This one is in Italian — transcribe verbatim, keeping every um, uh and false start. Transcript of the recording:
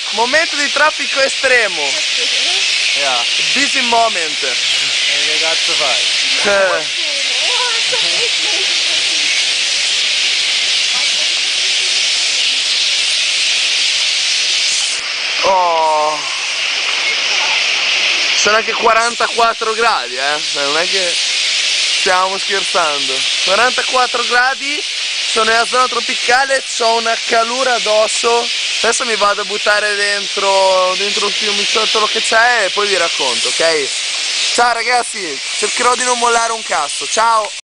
momento di traffico estremo. Ja. Busy moment. E che cazzo fai? Eh. Oh. Sono anche quarantaquattro gradi, eh? Non è che stiamo scherzando. quarantaquattro gradi, sono nella zona tropicale, ho una calura addosso. Adesso mi vado a buttare dentro, dentro il fiumiciotto che c'è e poi vi racconto, ok? Ciao ragazzi, cercherò di non mollare un cazzo, ciao!